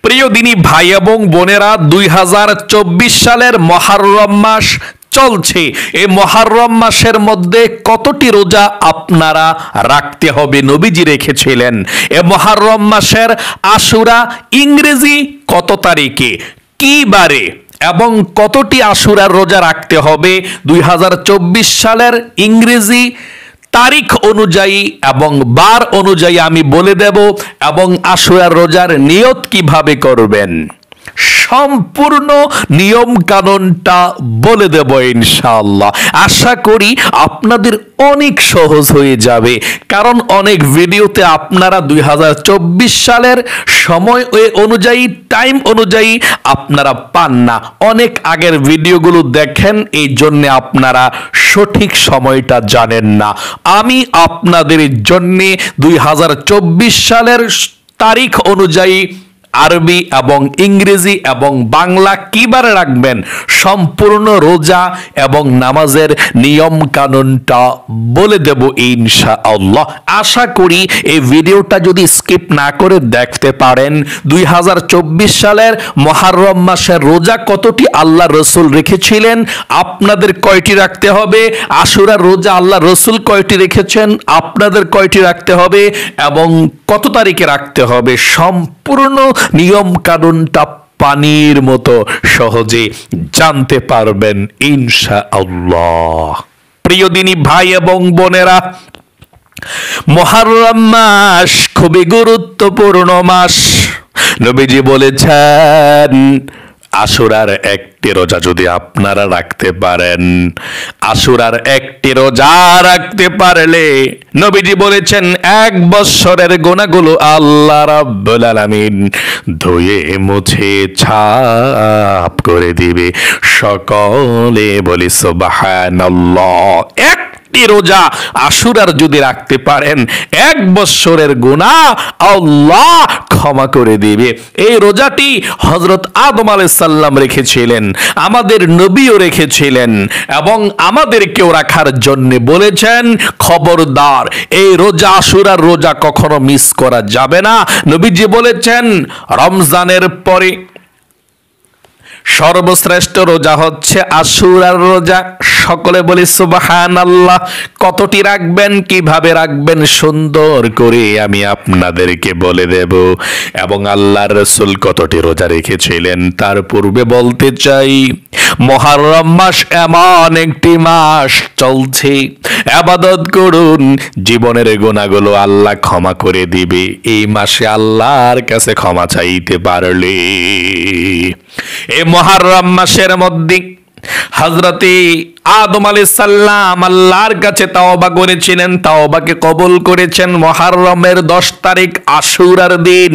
প্রিয় দিনী ভাই এবং বোনেরা, 2024 সালের মুহররম মাস চলছে। এই মুহররম মাসের মধ্যে কতটি রোজা আপনারা রাখতে হবে নবীজি রেখেছিলেন। এই মুহররম মাসের আশুরা ইংরেজি কত তারিখে, কি বারে এবং কতটি আশুরার রোজা রাখতে হবে 2024 সালের ইংরেজি তারিখ অনুযায়ী এবং বার অনুযায়ী আমি বলে দেব, এবং আশুরার রোজার নিয়ত কিভাবে করবেন সম্পূর্ণ নিয়ম কানুনটা বলে দেব ইনশাআল্লাহ। আশা করি আপনাদের অনেক সহজ হয়ে যাবে, কারণ অনেক ভিডিওতে আপনারা 2024 সালের সময় অনুযায়ী টাইম অনুযায়ী আপনারা পান না। অনেক আগের ভিডিওগুলো দেখেন, এই জন্য আপনারা সঠিক সময়টা জানেন না। আমি আপনাদের জন্য 2024 সালের তারিখ অনুযায়ী আরবি এবং ইংরেজি এবং বাংলা কিভাবে রাখবেন সম্পূর্ণ রোজা এবং নামাজের নিয়ম কানুনটা বলে দেব ইনশাআল্লাহ। আশা করি এই ভিডিওটা যদি স্কিপ না করে দেখতে পারেন, 2024 সালের মুহররম মাসের রোজা কতটি আল্লাহ রসুল রেখেছিলেন, আপনাদের কয়টি রাখতে হবে, আশুরার রোজা আল্লাহ রসুল কয়টি রেখেছেন, আপনাদের কয়টি রাখতে হবে এবং কত তারিখে রাখতে হবে, সম্পূর্ণ নিয়ম কানুনটা পানির মতো সহজে জানতে পারবেন ইনশাআল্লাহ। প্রিয় দিনী ভাই এবং বোনেরা, মুহররম মাস খুবই গুরুত্বপূর্ণ মাস। নবীজি বলেছেন আশুরার একটি রোজা যদি আপনারা রাখতে পারেন, আশুরার একটি রোজা রাখতে পারলে নবীজি বলেছেন 1 বছরের গুনাহগুলো আল্লাহ রাব্বুল আলামিন ধুয়ে মুছে ছাপ করে দিবে। সকলে বলি সুবহানাল্লাহ। একটি রোজা আশুরার যদি রাখতে পারেন, 1 বছরের গুনাহ আল্লাহ ক্ষমা করে দিবে। এই রোজাটি হযরত আদম আলাইহিস সালাম রেখেছিলেন, আমাদের নবীও রেখেছিলেন এবং আমাদেরকেও রাখার জন্য বলেছেন খবরদার এই রোজা আশুরার রোজা কখনো মিস করা যাবে না। নবীজি বলেছেন রমজানের পরে সর্বশ্রেষ্ঠ রোজা হচ্ছে আশুরার রোজা। সকলে বলি সুবহানাল্লাহ। কতটি রাখবেন, কিভাবে রাখবেন সুন্দর করে আমি আপনাদেরকে বলে দেব, এবং আল্লাহর রাসূল কতটি রোজা রেখেছিলেন তার পূর্বে বলতে চাই, মুহররম মাস এমন একটি মাস চলছে, ইবাদত করুন, জীবনের গুনাহগুলো আল্লাহ ক্ষমা করে দিবে। এই মাসে আল্লাহর কাছে ক্ষমা চাইতে পারলে এই মুহররম মাসের মধ্যে হযরতে আদম আলাইহিস সালাম আল্লাহর কাছে তাওবা করেছিলেন, তাওবাকে কবুল করেছেন মুহররমের 10 তারিখ আশুরার দিন।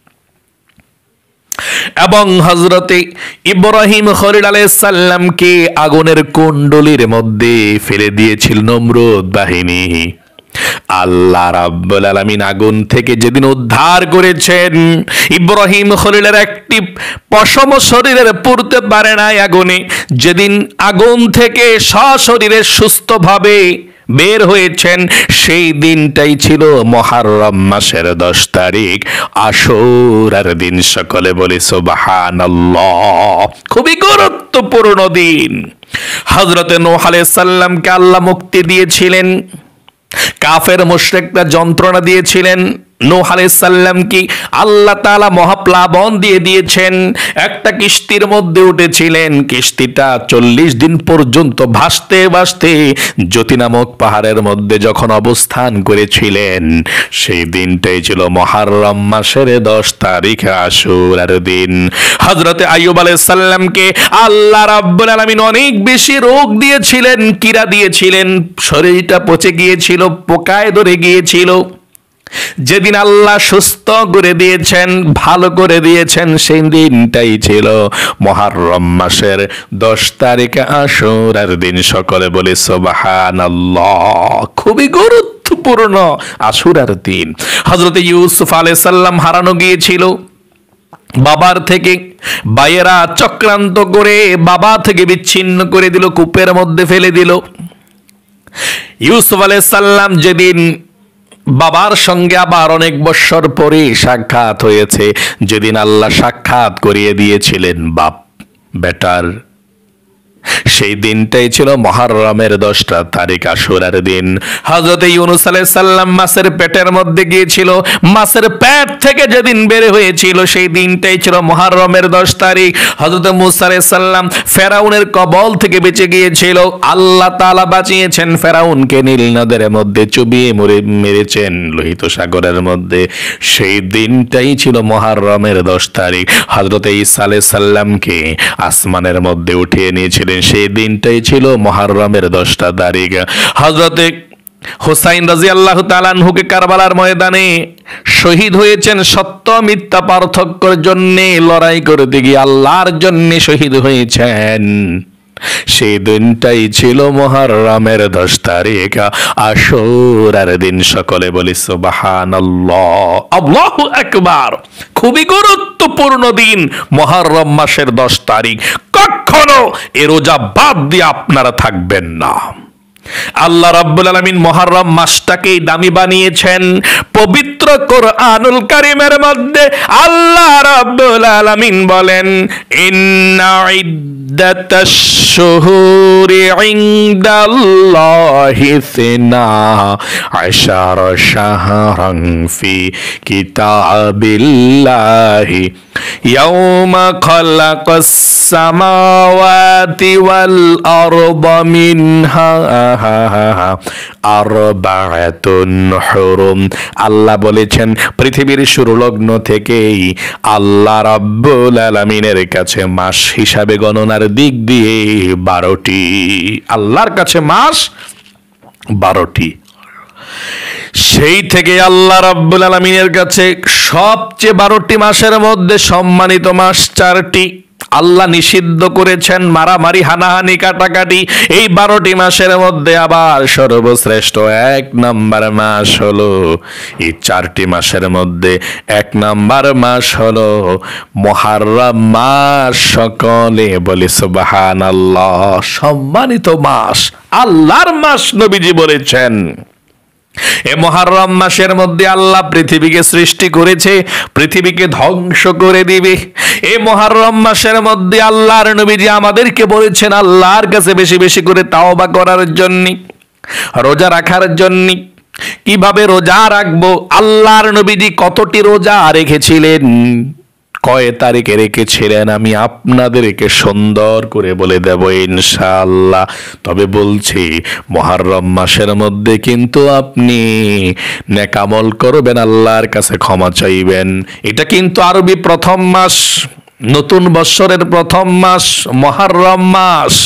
এবং হযরতে ইব্রাহিম খলিল আলাইহিস সালামকে আগুনের কুণ্ডলীর মধ্যে ফেলে দিয়েছিল নমরুদ বাহিনী। আল্লাহ রাব্বুল আলামিন আগুন থেকে যেদিন উদ্ধার করেছেন, ইব্রাহিম খলিলের একটি পশম শরীরের পড়তে পারে নাই আগুনে। যেদিন আগুন থেকে সশরীরে সুস্থভাবে বের হয়েছেন, সেই দিনটাই ছিল মুহররম মাসের 10 তারিখ আশুরার দিন। সকলে বলে সুবহানাল্লাহ। খুবই গুরুত্বপূর্ণ দিন। হযরতে নূহ আলাইহিস সালামকে আল্লাহ মুক্তি দিয়েছিলেন, কাফের মুশরিকরা যন্ত্রণা দিয়েছিলেন। নূহ আলাইহিস সালামকে আল্লাহ তাআলা মহাপ্লাবন দিয়ে দিয়েছেন। একটা কিস্তির মধ্যে উঠেছিলেন, কিস্তিটা 40 দিন পর্যন্ত ভাসতে ভাসতে জ্যোতি নামক পাহাড়ের মধ্যে যখন অবস্থান করেছিলেন, সেই দিনটাই ছিল মুহররম মাসের 10 তারিখ আশুরার দিন। হযরতে আইয়ুব আলাইহিস সালামকে আল্লাহ রাব্বুল আলামিন অনেক বেশি রোগ দিয়েছিলেন, কীড়া দিয়েছিলেন, শরীরটা পচে গিয়েছিল, পোকায় ধরে গিয়েছিল। যেদিন আল্লাহ সুস্থ করে দিয়েছেন, ভালো করে দিয়েছেন, সেই দিনটাই ছিল মুহররম মাসের 10 তারিখ আশুরার দিন। সকলে বলে সুবহানাল্লাহ। খুবই গুরুত্বপূর্ণ আশুরার দিন। হযরত ইউসুফ আলাইহিস সালাম হারানো গিয়েছিল বাবার থেকে, ভাইয়েরা চক্রান্ত করে বাবা থেকে বিচ্ছিন্ন করে দিল, কূপের মধ্যে ফেলে দিল। ইউসুফ আলাইহিস সালাম যেদিন বাবার সঙ্গে আবার অনেক বছর পরে সাক্ষাৎ হয়েছে, যেদিন আল্লাহ সাক্ষাৎ করিয়ে দিয়েছিলেন বাপ বেটার, সেই দিনটাই ছিল মুহররমের 10টা তারিখ, আশুরার দিন। হযরত ইউনূস আলাইহিস সালাম মাছের পেটের মধ্যে গিয়েছিল, মাছের পেট থেকে যেদিন বের হয়েছিল সেই দিনটাই ছিল মুহররমের 10 তারিখ। হযরত মূসা আলাইহিস সালাম ফেরাউনের কবল থেকে বেঁচে গিয়েছিল, আল্লাহ তাআলা বাঁচিয়েছেন ফেরাউনকে, নীল নদের মধ্যে চুবিয়ে মেরেছেন লোহিত সাগরের মধ্যে, সেই দিনটাই ছিল মুহররমের 10 তারিখ। হযরত ঈসা আলাইহিস সালামকে আসমানের মধ্যে উঠিয়ে নিয়েছিলেন, সেই দিনটাই ছিল মুহররমের 10টা তারিখ। হযরতে হুসাইন রাদিয়াল্লাহু তাআলা আনহুকে কারবালার ময়দানে শহীদ হয়েছেন সত্য মিথ্যা পার্থক্যের জন্য লড়াই করতে গিয়ে আল্লাহর জন্য শহীদ হয়েছেন, সেই দিনটাই ছিল মুহররমের 10 তারিখ, আশুরার দিন। সকলে বলি সুবহানাল্লাহ, আল্লাহু আকবার। খুবই গুরুত্বপূর্ণ দিন মুহররম মাসের 10 তারিখ। কখনো এ রোজা বাদ দিয়ে আপনারা থাকবেন না। আল্লাহ রাব্বুল আলামিন মুহররম মাসটাকেই দামি বানিয়েছেন। পবিত্র কোরআনুল কারীমের মধ্যে আল্লাহ রাব্বুল আলামিন বলেন, ইন্না ইদ্দাতাশ শুহুরি ইনদাল্লাহি 12 শাহরান ফি কিতাবিল্লাহি ইয়াওমা খালাকাস সামাওয়াতি ওয়াল আরদা মিনহা আরবাআতুন হুরুম। আল্লাহ বলেছেন পৃথিবীর শুরু লগ্ন থেকেই আল্লাহ রাব্বুল আলামিনের কাছে মাস হিসাবে গণনার দিক দিয়ে 12টি। আল্লাহর কাছে মাস 12টি। সেই থেকে আল্লাহ রাব্বুল আলামিনের কাছে সবচেয়ে 12টি মাসের মধ্যে সম্মানিত মাস 4টি। আল্লাহ নিষিদ্ধ করেছেন মারামারি, হানাহানি, কাটাকাটি। এই 12টি মাসের মধ্যে আবার সর্বশ্রেষ্ঠ 1 নাম্বার মাস হলো, এই 4টি মাসের মধ্যে 1 নাম্বার মাস হলো মুহররম মাস। সকলে বলি সুবহানাল্লাহ। সম্মানিত মাস, আল্লাহর মাস। নবীজি বলেছেন এ মুহররম মাসের মধ্যে আল্লাহ পৃথিবীকে সৃষ্টি করেছে, পৃথিবীকে ধ্বংস করে দিবে। এই মুহররম মাসের মধ্যে আল্লাহর নবীজি আমাদেরকে বলেছেন আল্লাহর কাছে বেশি বেশি করে তাওবা করার জন্য, রোজা রাখার জন্য। কিভাবে রোজা রাখবো? আল্লাহর নবীজি কতটি রোজা রেখেছিলেন, কয় তারিখে রেখেছিলেন, আমি আপনাদেরকে সুন্দর করে বলে দেব ইনশাআল্লাহ। তবে বলছি মুহররম মাসের মধ্যে কিন্তু আপনি নেক আমল করবেন, আল্লাহর কাছে ক্ষমা চাইবেন। এটা কিন্তু আরবি প্রথম মাস, নতুন বৎসরের প্রথম মাস মুহররম মাস।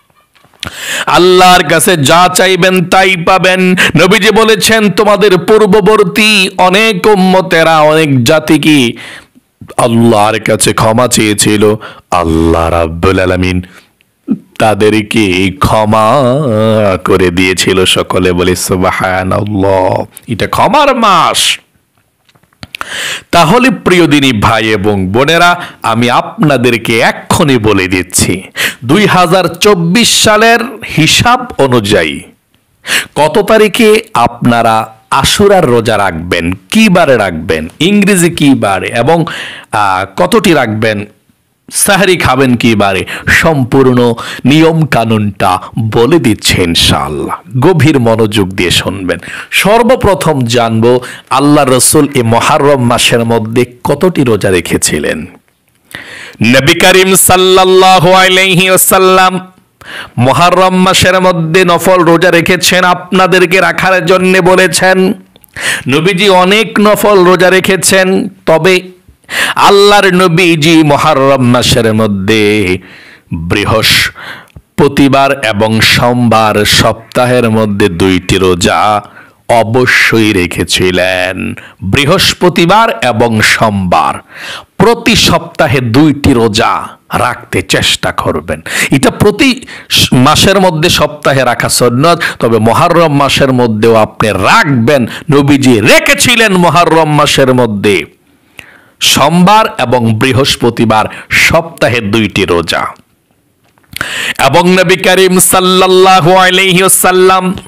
আল্লাহর কাছে যা চাইবেন তাই পাবেন। নবীজি বলেছেন তোমাদের পূর্ববর্তী অনেক উম্মতেরা, অনেক জাতি কি আল্লাহর কাছে ক্ষমা চেয়েছিল, আল্লাহ রাব্বুল আলামিন তাদেরকে ক্ষমা করে দিয়েছিল। সকলে বলে সুবহানাল্লাহ। এটা ক্ষমার মাস। তাহলে প্রিয় দিনী ভাই এবং বোনেরা, আমি আপনাদেরকে এক্ষুনি বলে দিচ্ছি 2024 সালের হিসাব অনুযায়ী কত তারিখে আপনারা আশুরার রোজা রাখবেন, কি বারে রাখবেন, ইংরেজি কি বারে এবং কতটি রাখবেন, সাহরি খাবেন কি বারে, সম্পূর্ণ নিয়ম কানুনটা বলে দিচ্ছে ইনশাআল্লাহ। গভীর মনোযোগ দিয়ে শুনবেন। সর্বপ্রথম জানবো আল্লাহ রসুল এই মুহররম মাসের মধ্যে কতটি রোজা রেখেছিলেন। নবী করিম সাল্লাল্লাহু আলাইহি ওয়াসাল্লাম মুহররম মাসের মধ্যে নফল রোজা রেখেছেন, আপনাদেরকে রাখার জন্য বলেছেন। নবীজি অনেক নফল রোজা রেখেছেন, তবে আল্লাহর নবীজি মুহররম মাসের মধ্যে বৃহস্পতিবার এবং সোমবার সপ্তাহের মধ্যে 2টি রোজা অবশ্যই রেখেছিলেন। বৃহস্পতিবার এবং সোমবার প্রতি সপ্তাহে 2টি রোজা রাখতে চেষ্টা করবেন। এটা প্রতি মাসের মধ্যে সপ্তাহে রাখা সুন্নাত, তবে মুহররম মাসের মধ্যেও আপনি রাখবেন। নবীজি রেখেছিলেন মুহররম মাসের মধ্যে সোমবার এবং বৃহস্পতিবার সপ্তাহে 2টি রোজা। এবং নবী করিম সাল্লাল্লাহু আলাইহি ওয়াসাল্লাম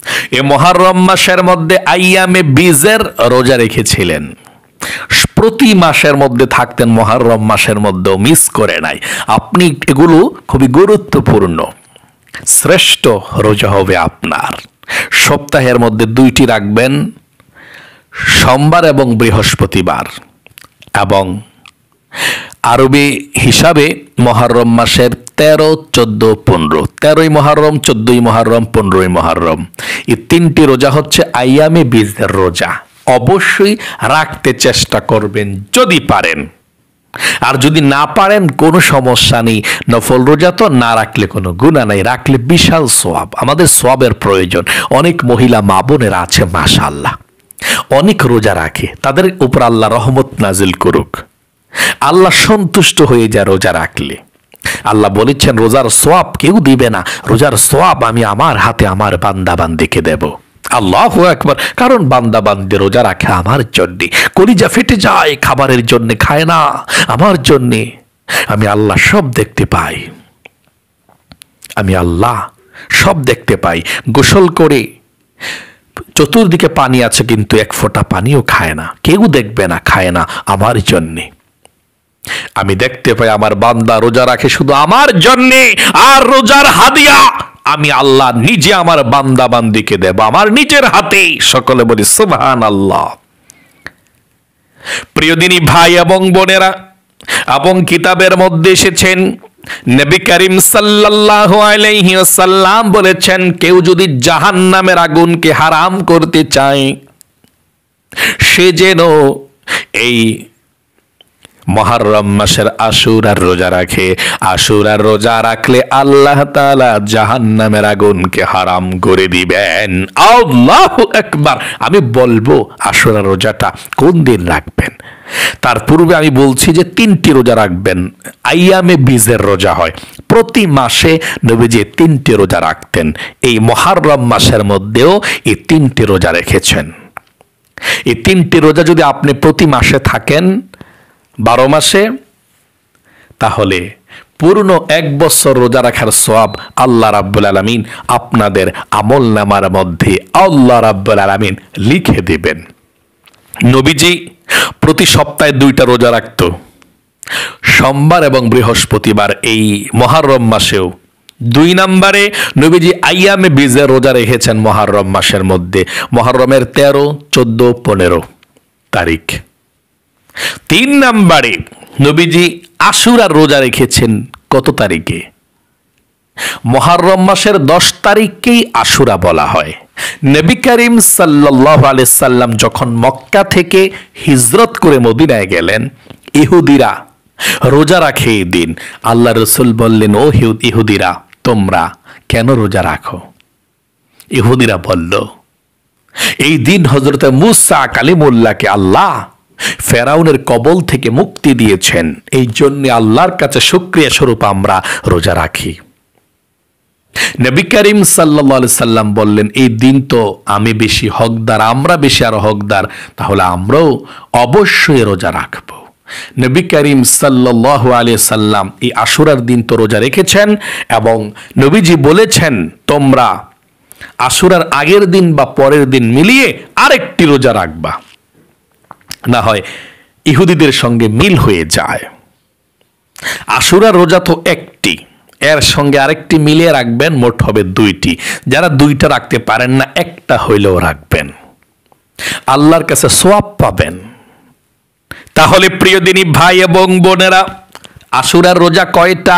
এ মুহররম মাসের মধ্যে আইয়ামে বীজের রোজা রেখেছিলেন, প্রতি মাসের মধ্যে থাকতেন, মুহররম মাসের মধ্যেও মিস করে নাই। আপনি এগুলো খুবই গুরুত্বপূর্ণ। শ্রেষ্ঠ রোজা হবে আপনার। সপ্তাহের মধ্যে 2টি রাখবেন, সোমবার এবং বৃহস্পতিবার, এবং আরবি হিসাবে মুহররম মাসের 13, 14, 15, 13ই মুহররম, 14ই মুহররম, 15ই মুহররম, এই 3টি রোজা হচ্ছে আইয়ামে বীজের রোজা। অবশ্যই রাখতে চেষ্টা করবেন যদি পারেন, আর যদি না পারেন কোনো সমস্যা নেই। নফল রোজা তো না রাখলে কোনো গুনাহ নাই, রাখলে বিশাল সওয়াব। আমাদের সওয়াবের প্রয়োজন। অনেক মহিলা মা বোনেরা আছে মাশাআল্লাহ, অনেক রোজা রাখে, তাদের উপর আল্লাহ রহমত নাজিল করুক। আল্লাহ সন্তুষ্ট হয়ে যায় রোজা রাখলে। আল্লাহ বলেছেন রোজার সওয়াব কেউ দিবে না, রোজার সওয়াব আমি আমার হাতে আমার বান্দা বান্দিকে দেব। আল্লাহু আকবার। কারণ বান্দা বান্দি রোজা রাখে আমার জন্যে, কলিজা ফেটে যায়, খাবারের জন্য খায় না, আমার জন্যে। আমি আল্লাহ সব দেখতে পাই, আমি আল্লাহ সব দেখতে পাই। গোসল করে চতুর্দিকে পানি আছে কিন্তু এক ফোঁটা পানিও খায় না, কেউ দেখবে না, খায় না, আমার জন্যে। আমি দেখতে পাই আমার বান্দা রোজা রাখে শুধু আমার জন্যে, আর রোজার হাদিয়া আমি আল্লাহ নিজে আমার বান্দা বান্দিকে দেব আমার নিজের হাতে। সকলে বলি সুবহানাল্লাহ। প্রিয় দিনী ভাই এবং বোনেরা, এবং কিতাবের মধ্যে এসেছেন নবী করিম সাল্লাল্লাহু আলাইহি ওয়াসাল্লাম বলেছেন, কেউ যদি জাহান্নামের আগুনকে হারাম করতে চায়, সে যেন এই মুহররম মাসের আশুরার রোজা রাখে। আশুরার রোজা রাখলে আল্লাহ তাআলা জাহান্নামের আগুনকে হারাম করে দিবেন। আল্লাহু আকবার। আমি বলবো আশুরার রোজাটা কোন দিন রাখবেন, তার পূর্বে আমি বলছি যে 3টি রোজা রাখবেন। আইয়ামে বীজের রোজা হয়, প্রতি মাসে নবীজি 3টি রোজা রাখতেন। এই মুহররম মাসের মধ্যেও এই 3টি রোজা রেখেছেন। এই 3টি রোজা যদি আপনি প্রতি মাসে থাকেন 12 মাসে, তাহলে পূর্ণ 1 বছর রোজা রাখার সওয়াব আল্লাহ রাব্বুল আলামিন আপনাদের আমলনামার মধ্যে আল্লাহ রাব্বুল আলামিন লিখে দিবেন। নবীজি প্রতি সপ্তাহে 2টা রোজা রাখত, সোমবার এবং বৃহস্পতিবার। এই মুহররম মাসেও 2 নম্বরে নবীজি আইয়ামে বীজের রোজা রেখেছেন মুহররম মাসের মধ্যে, মুহররমের 13, 14, 15 তারিখ। 3 নম্বরে নবীজি আশুরার রোজা রেখেছেন কত তারিখে? মুহররম মাসের 10 তারিখকেই আশুরা বলা হয়। নবী করিম সাল্লাল্লাহু আলাইহি সাল্লাম যখন মক্কা থেকে হিজরত করে মদিনায় গেলেন, ইহুদিরা রোজা রাখে এই দিন। আল্লাহ রাসূল বললেন, ও ইহুদিরা তোমরা কেন রোজা রাখো? ইহুদিরা বলল, এই দিন হযরত মুসা কালিমুল্লাহকে আল্লাহ ফেরাউনের কবল থেকে মুক্তি দিয়েছেন, এই জন্য আল্লাহর কাছে শুকরিয়া স্বরূপ আমরা রোজা রাখি। নবী করিম সাল্লাল্লাহু আলাইহি সাল্লাম বললেন, এই দিন তো আমি বেশি হকদার, আমরা বেশি আরো হকদার, তাহলে আমরাও অবশ্যই রোজা রাখব। নবী করিম সাল্লাল্লাহু আলাইহি সাল্লাম এই আশুরার দিন তো রোজা রেখেছেন, এবং নবীজি বলেছেন তোমরা আশুরার আগের দিন বা পরের দিন মিলিয়ে আরেকটি রোজা রাখবা, না হয় ইহুদিদের সঙ্গে মিল হয়ে যায়। আশুরার রোজা তো একটি, এর সঙ্গে আরেকটি মিলিয়ে রাখবেন, মোট হবে 2টি। যারা 2টা রাখতে পারেন না, একটা হইলেও রাখবেন, আল্লাহর কাছে সওয়াব পাবেন। তাহলে প্রিয় দিনী ভাই এবং বোনেরা, আশুরার রোজা কয়টা?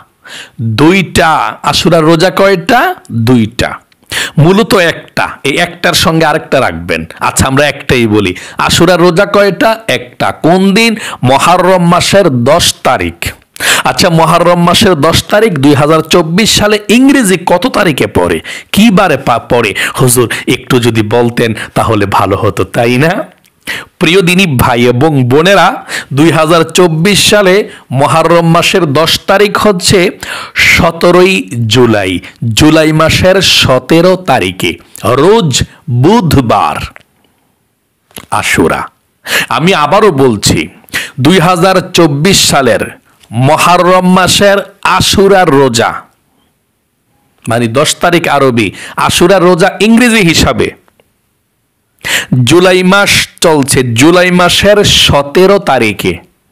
2টা। আশুরার রোজা কয়টা? 2টা। মূলত একটা, এই একটার সঙ্গে আরেকটা রাখবেন। আচ্ছা আমরা একটাই বলি। আশুরার রোজা কয়টা? একটা। কোন দিন? মুহররম মাসের 10 তারিখ। আচ্ছা মুহররম মাসের 10 তারিখ 2024 সালে ইংরেজি কত তারিখে পড়ে, কি বারে পড়ে? হুজুর একটু যদি বলতেন তাহলে ভালো হতো, তাই না? প্রিয় দিনী ভাই এবং বোনেরা, 2024 সালে মুহররম মাসের 10 তারিখ হচ্ছে 17ই জুলাই। জুলাই মাসের 17 তারিখে রোজ বুধবার আশুরা। আমি আবারও বলছি, 2024 সালের মুহররম মাসের আশুরার রোজা মানে 10 তারিখ আরবি, আশুরার রোজা ইংরেজি হিসাবে। জুলাই মাস চলছে, জুলাই মাসের 17 তারিখে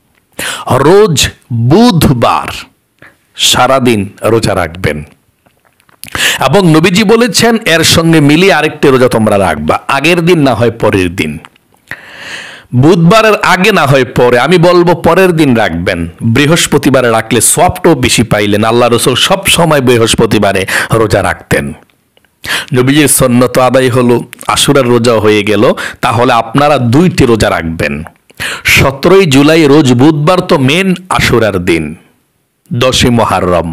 রোজ বুধবার সারাদিন রোজা রাখবেন। এবং নবীজি বলেছেন এর সঙ্গে মিলিয়ে আরেকটি রোজা তোমরা রাখবা, আগের দিন না হয় পরের দিন, বুধবারের আগে না হয় পরে, আমি বলবো পরের দিন রাখবেন। বৃহস্পতিবারে রাখলে সওয়াবটাও বেশি পাইলেন। আল্লাহ রাসূল সব সময় বৃহস্পতিবারে রোজা রাখতেন। নবীজির সুন্নত আদায় হলো, আশুরার রোজা হয়ে গেল। তাহলে আপনারা 2টি রোজা রাখবেন। 17 জুলাই রোজ বুধবার তো মেন আশুরার দিন, 10 মুহররম।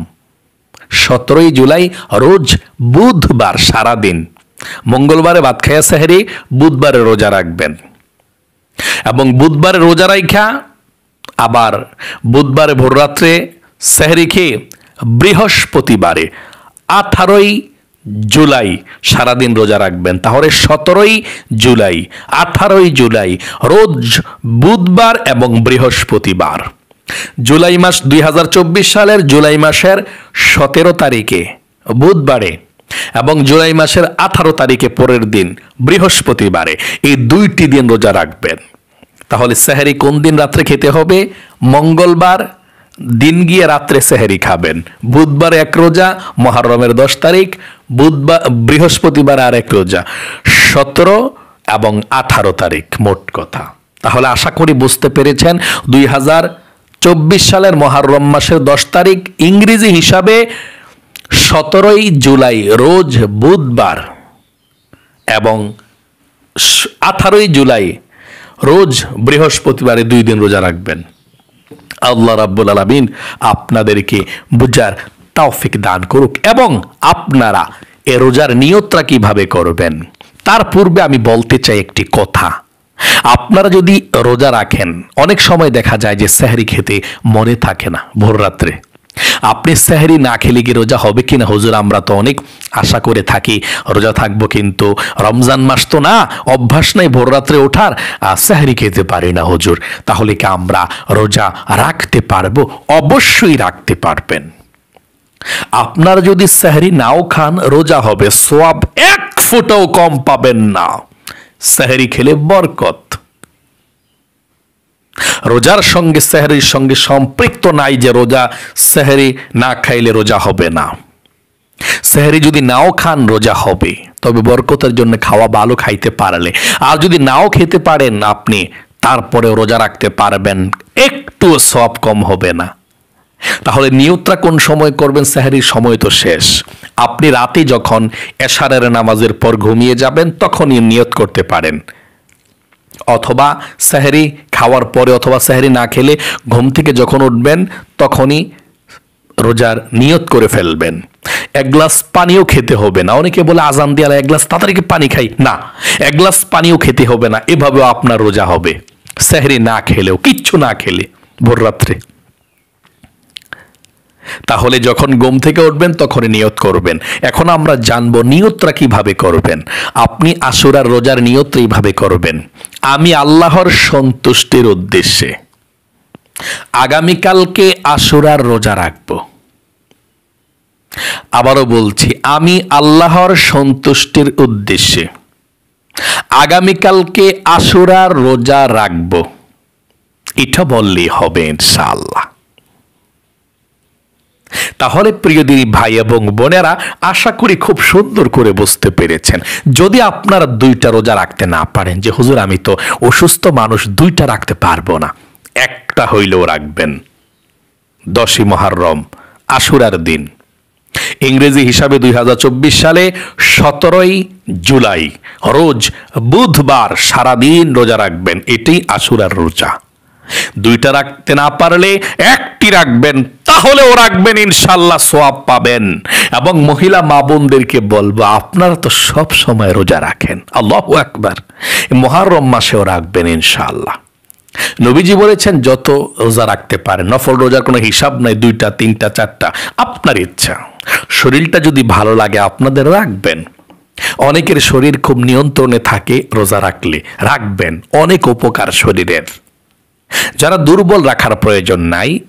17 জুলাই রোজ বুধবার সারাদিন, মঙ্গলবারে ভাত খাইয়া সেহরি, বুধবারে রোজা রাখবেন। এবং বুধবারে রোজা রাখা আবার বুধবারে ভোররাত্রে সেহরি খেয়ে বৃহস্পতিবারে 18 জুলাই সারাদিন রোজা রাখবেন। তাহলে 17 জুলাই 18 জুলাই রোজ বুধবার এবং বৃহস্পতিবার। জুলাই মাস 2024 সালের জুলাই মাসের 17 তারিখে বুধবারে এবং জুলাই মাসের 18 তারিখে পরের দিন বৃহস্পতিবারে, এই 2টি দিন রোজা রাখবেন। তাহলে সেহরি কোন দিন রাত্রে খেতে হবে? মঙ্গলবার দিন গিয়ে রাত্রে সেহরি খাবেন। বুধবার এক রোজা, মুহররমের 10 তারিখ, বুধবার বৃহস্পতিবার আর এক রোজা, 17 এবং 18 তারিখ মোট কথা। তাহলে আশা করি বুঝতে পেরেছেন 2024 সালের মুহররম মাসের 10 তারিখ ইংরেজি হিসাবে 17 জুলাই রোজ বুধবার এবং 18 জুলাই রোজ বৃহস্পতিবারে 2 দিন রোজা রাখবেন। আল্লাহ রাব্বুল আলামিন আপনাদেরকে বুঝার তৌফিক দান করুক। এবং আপনারা এ রোজার নিয়তটা কিভাবে করবেন তার পূর্বে আমি বলতে চাই একটি কথা। আপনারা যদি রোজা রাখেন, অনেক সময় দেখা যায় যে সেহরি খেতে মনে থাকে না ভোর রাত্রে। আপনি সেহরি না খেলে কি রোজা হবে কিনা? হুজুর আমরা তো অনেক আশা করে থাকি রোজা থাকবো, কিন্তু রমজান মাস তো না, অভ্যাস নাই ভোর রাত্রে ওঠার, সেহরি খেতে পারি না হুজুর। তাহলে কি আমরা রোজা রাখতে পারবো? অবশ্যই রাখতে পারবেন। আপনারা যদি সেহরি নাও খান রোজা হবে, সওয়াব 1 ফুটাও কম পাবেন না। সেহরি খেলে বরকত। রোজার সঙ্গে সেহরির সঙ্গে সম্পৃক্ত নাই যে রোজা সেহরি না খাইলে রোজা হবে না। সেহরি যদি নাও খান রোজা হবে, তবে বরকতের জন্য খাওয়া ভালো, খাইতে পারলে। আর যদি নাও খেতে পারেন আপনি, তারপরে রোজা রাখতে পারবেন, একটু সওয়াব কম হবে না। তাহলে নিয়তটা কোন সময় করবেন? সেহরির সময় তো শেষ। আপনি রাতে যখন এশারের নামাজের পর ঘুমিয়ে যাবেন তখনই নিয়ত করতে পারেন, অথবা সেহরি খাওয়ার পরে, অথবা সেহরি না খেলে ঘুম থেকে যখন উঠবেন তখনই রোজার নিয়ত করে ফেলবেন। 1 গ্লাস পানিও খেতে হবে না। অনেকে বলে আজান দিয়ে 1 গ্লাস তাড়াতাড়ি পানি খাই, না, 1 গ্লাস পানিও খেতে হবে না। এভাবেও আপনার রোজা হবে, সেহরি না খেলেও, কিচ্ছু না খেলে ভোর রাত্রে। তাহলে যখন ঘুম থেকে উঠবেন তখনই নিয়ত করবেন। এখন আমরা জানবো নিয়তটা কিভাবে করবেন। আপনি আশুরার রোজার নিয়ত এইভাবে করবেন: আমি আল্লাহর সন্তুষ্টির উদ্দেশ্যে আগামীকালকে আশুরার রোজা রাখবো। আবারও বলছি, আমি আল্লাহর সন্তুষ্টির উদ্দেশ্যে আগামীকালকে আশুরার রোজা রাখবো। এটা বললেই হবে ইনশাআল্লাহ। তাহলে প্রিয় দিদি ভাই এবং বোনেরা, আশা করি খুব সুন্দর করে বুঝতে পেরেছেন। যদি আপনারা 2টা রোজা রাখতে না পারেন, যে হুজুর আমি তো অসুস্থ মানুষ, 2টা রাখতে পারবো না, একটা হইলেও রাখবেন। 10 মুহররম আশুরার দিন, ইংরেজি হিসাবে 2024 সালে 17 জুলাই রোজ বুধবার সারাদিন রোজা রাখবেন। এটাই আশুরার রোজা। 2টা রাখতে না পারলে 1টি রাখবেন, তাহলেও রাখবেন, ইনশাআল্লাহ সওয়াব পাবেন। এবং মহিলা মা বোনদেরকে বলবো, আপনারা তো সব সময় রোজা রাখেন, আল্লাহু আকবার, মুহররম মাসেও রাখবেন ইনশাআল্লাহ। নবীজি বলেছেন যত রোজা রাখতে পারেন, নফল রোজার কোনো হিসাব নাই, 2টা 3টা 4টা, আপনার ইচ্ছা। শরীরটা যদি ভালো লাগে আপনাদের রাখবেন। অনেকের শরীর খুব নিয়ন্ত্রণে থাকে, রোজা রাখলে রাখবেন, অনেক উপকার শরীরের। যারা দুর্বল, রাখার প্রয়োজন নাই,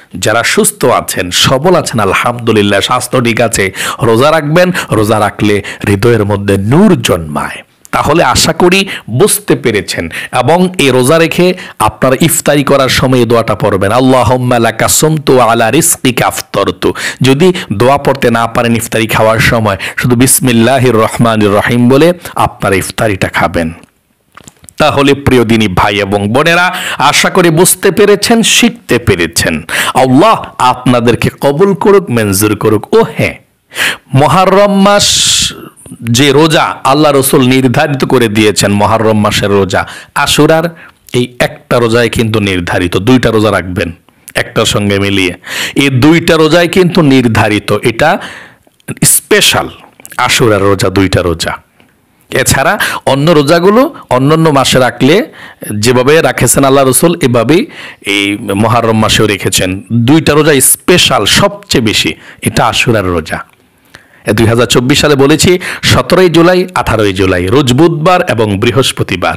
যারা সুস্থ আছেন, সবল আছেন, আলহামদুলিল্লাহ স্বাস্থ্য ঠিক আছে, রোজা রাখবেন। রোজা রাখলে হৃদয়ের মধ্যে নূর জন্মায়। তাহলে আশা করি বুঝতে পেরেছেন। এবং এই রোজা রেখে আপনারা ইফতারি করার সময় দোয়াটা পড়বেন, আল্লাহুম্মা লাকা সুমতু আলা রিজকিকা আফতারতু। যদি দোয়া পড়তে না পারেন ইফতারি খাওয়ার সময়, শুধু বিসমিল্লাহির রহমানির রহিম বলে আপনারা ইফতারিটা খাবেন। তাহলে প্রিয় দিনী ভাই এবং বোনেরা, আশা করি বুঝতে পেরেছেন, শিখতে পেরেছেন। আল্লাহ আপনাদেরকে কবুল করুক, মঞ্জুর করুক। ও হ্যাঁ, মুহররম মাস যে রোজা আল্লাহ রসুল নির্ধারিত করে দিয়েছেন, মুহররম মাসের রোজা আশুরার এই একটা রোজায় কিন্তু নির্ধারিত, 2টা রোজা রাখবেন একটার সঙ্গে মিলিয়ে। এই 2টা রোজায় কিন্তু নির্ধারিত, এটা স্পেশাল আশুরার রোজা, 2টা রোজা। এছাড়া অন্য রোজাগুলো অন্যান্য মাসে রাখলে যেভাবে রাখেছেন আল্লাহ রসুল, এভাবেই এই মুহররম মাসেও রেখেছেন। 2টা রোজা স্পেশাল, সবচেয়ে বেশি এটা আশুরার রোজা। 2024 সালে বলেছি 17 জুলাই, 18 জুলাই, রোজ বুধবার এবং বৃহস্পতিবার।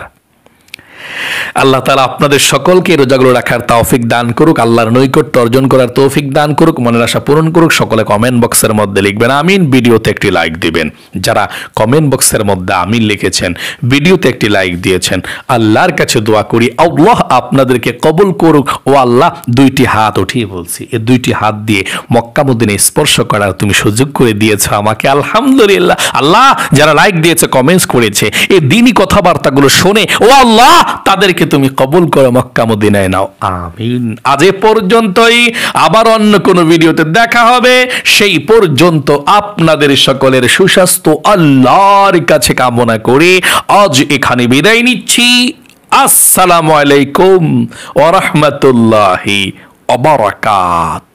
আল্লাহ তাআলা আপনাদের সকলকে রোজাগুলো রাখার তৌফিক দান করুক, আল্লাহর নৈকট্য অর্জন করার তৌফিক দান করুক, মনের আশা পূরণ করুক। সকলে কমেন্ট বক্সের মধ্যে লিখবেন আমিন, ভিডিওতে একটি লাইক দিবেন। যারা কমেন্ট বক্সের মধ্যে আমিন লিখেছেন, ভিডিওতে একটি লাইক দিয়েছেন, আল্লাহর কাছে দোয়া করি আল্লাহ আপনাদেরকে কবুল করুক। ও আল্লাহ, 2টি হাত উঠিয়ে বলছি, এই 2টি হাত দিয়ে মক্কা মদিনা স্পর্শ করার তুমি সুযোগ করে দিয়েছো আমাকে, আলহামদুলিল্লাহ। আল্লাহ, যারা লাইক দিয়েছে, কমেন্টস করেছে, এই দিনই কথাবার্তাগুলো শুনে ও আল্লাহ তাদেরকে তুমি কবুল করো, মক্কা মদিনায় নাও, আমিন। আজ এ পর্যন্তই, আবার অন্য কোনো ভিডিওতে দেখা হবে। সেই পর্যন্ত আপনাদের সকলের সুস্বাস্থ্য আল্লাহর কাছে কামনা করে আজ এখানে বিদায় নিচ্ছি। আসসালামু আলাইকুম ওয়া রাহমাতুল্লাহি ওয়া বারাকাতুহু।